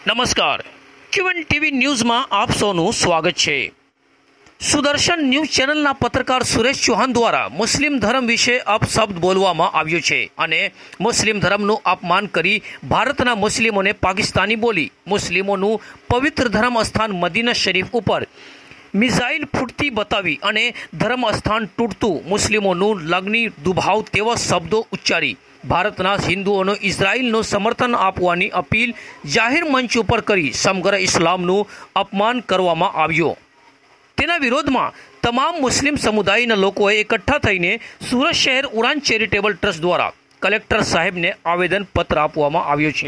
નમસ્કાર QN TV ન્યૂઝમાં આપ સૌનું સ્વાગત છે। સુદર્શન ન્યૂઝ ચેનલના પત્રકાર સુરેશ ચૌહાણ દ્વારા મુસ્લિમ ધર્મ વિશે અપશબ્દ બોલવામાં આવ્યો છે અને મુસ્લિમ ધર્મનું અપમાન કરી ભારતના મુસ્લિમોને પાકિસ્તાની બોલી મુસ્લિમોનું પવિત્ર ધર્મ સ્થાન મદીના શરીફ ઉપર મિસાઇલ ફૂટતી બતાવી અને ધર્મ સ્થાન તૂટતું મુસ્લિમોનું લગ્ની દુભાવ તેવા શબ્દો ઉચ્ચારી ભારતના હિન્દુઓનો ઇઝરાયલનું સમર્થન આપવાની અપીલ જાહેર મંચ ઉપર કરી સમગ્ર ઇસ્લામનું અપમાન કરવામાં આવ્યું। તેના વિરોધમાં તમામ મુસ્લિમ સમુદાયના લોકોએ એકઠા થઈને સુરત શહેર ઉડાન ચેરિટેબલ ટ્રસ્ટ દ્વારા કલેક્ટર સાહેબને આવેદનપત્ર આપવામાં આવ્યું છે।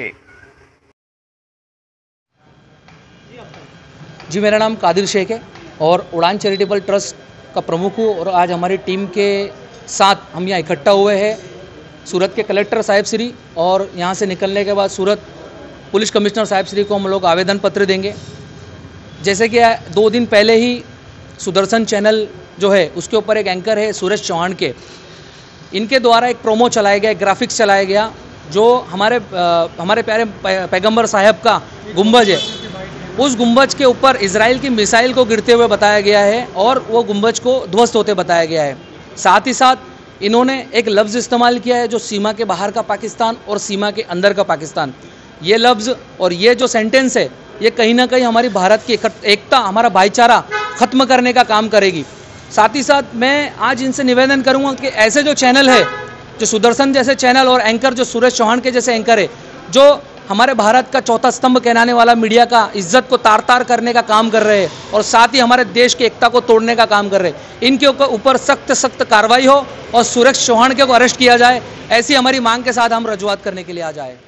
जी, मेरा नाम कादिर शेख है और उड़ान चैरिटेबल ट्रस्ट का प्रमुख हूँ और आज हमारी टीम के साथ हम यहाँ इकट्ठा हुए हैं सूरत के कलेक्टर साहिब श्री और यहाँ से निकलने के बाद सूरत पुलिस कमिश्नर साहिब श्री को हम लोग आवेदन पत्र देंगे। जैसे कि 2 दिन पहले ही सुदर्शन चैनल जो है उसके ऊपर एक एंकर है सुरेश चौहान के, इनके द्वारा एक प्रोमो चलाया गया, ग्राफिक्स चलाया गया जो हमारे प्यारे पैगंबर साहब का गुंबज है, उस गुंबज के ऊपर इजराइल की मिसाइल को गिरते हुए बताया गया है और वो गुंबज को ध्वस्त होते बताया गया है। साथ ही साथ इन्होंने एक लफ्ज़ इस्तेमाल किया है जो सीमा के बाहर का पाकिस्तान और सीमा के अंदर का पाकिस्तान, ये लफ्ज़ और ये जो सेंटेंस है ये कहीं ना कहीं हमारी भारत की एकता, हमारा भाईचारा ख़त्म करने का काम करेगी। साथ ही साथ मैं आज इनसे निवेदन करूँगा कि ऐसे जो चैनल है, जो सुदर्शन जैसे चैनल और एंकर जो सुरेश चौहान के जैसे एंकर है, जो हमारे भारत का चौथा स्तंभ कहलाने वाला मीडिया का इज्जत को तार तार करने का काम कर रहे हैं और साथ ही हमारे देश की एकता को तोड़ने का काम कर रहे हैं, इनके ऊपर सख्त कार्रवाई हो और सुरेश चौहान को अरेस्ट किया जाए, ऐसी हमारी मांग के साथ हम रजूआत करने के लिए आ जाए।